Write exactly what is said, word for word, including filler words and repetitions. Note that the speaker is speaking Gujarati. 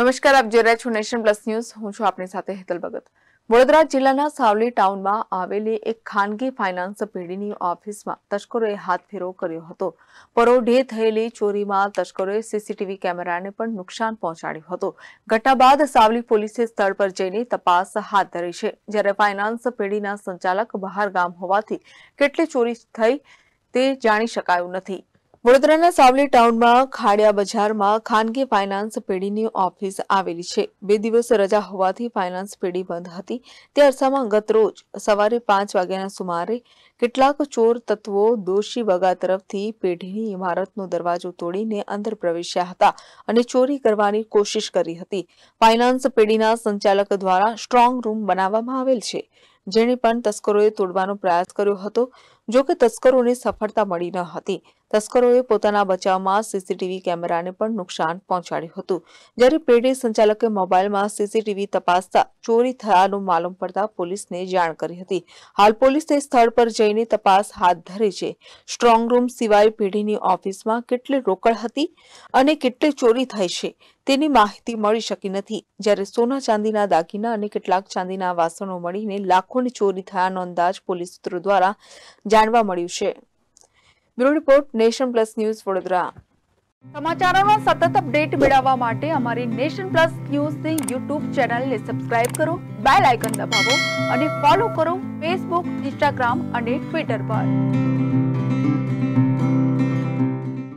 નમસ્કાર, આપ જોઈ રહ્યા છો નેશન પ્લસ ન્યૂઝ. હું છું આપની સાથે હેતલ ભગત. વડોદરા જિલ્લાના સાવલી ટાઉનમાં આવેલી એક ખાનગી ફાઇનાન્સ પેઢીની ઓફિસમાં તસ્કરોએ હાથફેરો કર્યો હતો. પરોઢે થયેલી ચોરીમાં તસ્કરોએ સીસીટીવી કેમેરાને પણ નુકસાન પહોંચાડ્યું હતું. ઘટના બાદ સાવલી પોલીસે સ્થળ પર જઈને તપાસ હાથ ધરી છે. જ્યારે ફાઇનાન્સ પેઢીના સંચાલક બહાર ગામ હોવાથી કેટલી ચોરી થઈ તે જાણી શકાયું નથી. વડોદરાના સાવલી ટાઉનમાં ખાડિયા બજારમાં ખાનગી ફાઇનાન્સ પેઢીની ઓફિસ આવેલી છે. બે દિવસ રજા હોવાથી ફાઇનાન્સ પેઢી બંધ હતી. તે અરસામાં ગત રોજ સવારે પાંચ વાગ્યાના સુમારે કેટલાક ચોર તત્વો દોશી બગા તરફથી પેઢીની ઇમારતનો દરવાજો તોડીને અંદર પ્રવેશ્યા હતા અને ચોરી કરવાની કોશિશ કરી હતી. ફાઇનાન્સ પેઢીના સંચાલક દ્વારા સ્ટ્રોંગ રૂમ બનાવવામાં આવેલ છે, જેને પણ તસ્કરોએ તોડવાનો પ્રયાસ કર્યો હતો. જો કે તસ્કરોને સફળતા મળી ન હતી. તસ્કરોએ પોતાના બચાવમાં સીસીટીવી કેમેરાને પણ નુકસાન પહોંચાડ્યું હતું. જ્યારે પેઢી સંચાલકે મોબાઈલમાં સીસીટીવી તપાસતા ચોરી થયાનું માલુમ પડતા પોલીસને જાણ કરી હતી. હાલ પોલીસે સ્થળ પર જઈને તપાસ હાથ ધરી છે. સ્ટ્રોંગ રૂમ સિવાય પેઢીની ઓફિસમાં કેટલી રોકડ હતી અને કેટલી ચોરી થઈ છે તેની માહિતી મળી શકી નથી. જ્યારે સોના ચાંદીના દાગીના અને કેટલાક ચાંદીના વાસણો મળીને લાખોની ચોરી થયાનો અંદાજ પોલીસ સૂત્રો દ્વારા જાણવા મળ્યું છે. Bureau report, nation plus news, Vadodara. સમાચારોનો સતત અપડેટ મેળવવા માટે અમારી નેશન પ્લસ ન્યૂઝની યુટ્યુબ ચેનલને સબસ્ક્રાઇબ કરો, બેલ આઇકન દબાવો અને ફોલો કરો ફેસબુક, ઇન્સ્ટાગ્રામ અને ટ્વિટર પર.